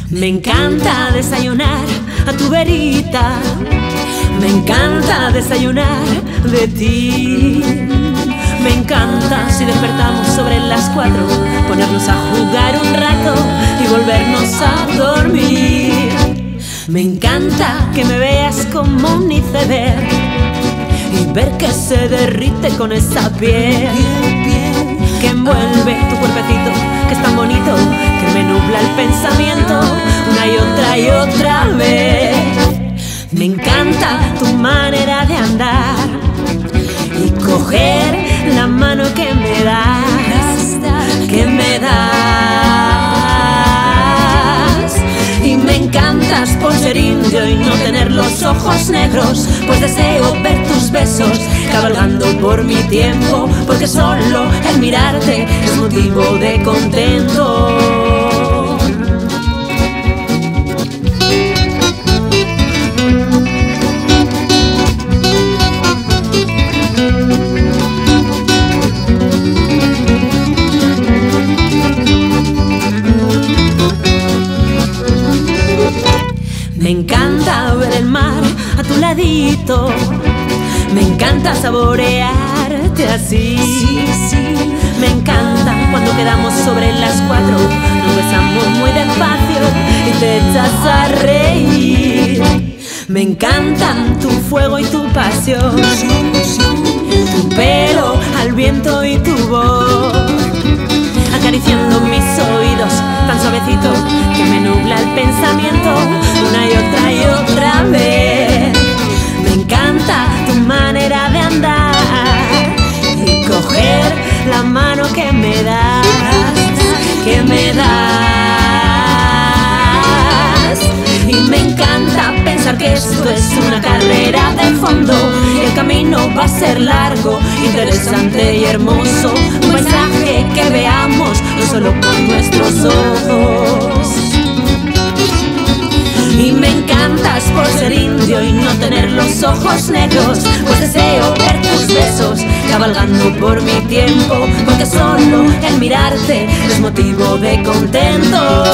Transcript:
Me encanta desayunar a tu verita, me encanta desayunar de ti. Me encanta si despertamos sobre las 4, ponernos a jugar un rato y volvernos a dormir. Me encanta que me veas como un iceberg y ver que se derrite con esa piel que envuelve tu cuerpecito, que es tan bonito, que me nubla el pensamiento una y otra vez. Me encanta tu manera de andar y coger la mano que me das, que me das. Y me encantas por ser indio y no tener los ojos negros, pues deseo ver tus besos cabalgando por mi tiempo, porque solo el mirarte es motivo de contento. Me encanta ver el mar a tu ladito, me encanta saborearte así. Me encanta cuando quedamos sobre las 4, nos besamos muy despacio y te echas a reír. Me encantan tu fuego y tu pasión, tu pelo al viento y tu voz, acariciando mis oídos tan suavecito que me nubla el pensamiento una y otra vez. Me encanta tu manera de andar y coger la mano que me das, que me das. Y me encanta pensar que esto es una carrera de fondo, el camino va a ser largo, interesante y hermoso, un paisaje que veamos no solo con nuestros ojos. Y me encantas por ser indio y no tener los ojos negros, pues deseo ver tus besos cabalgando por mi tiempo, porque solo el mirarte es motivo de contento.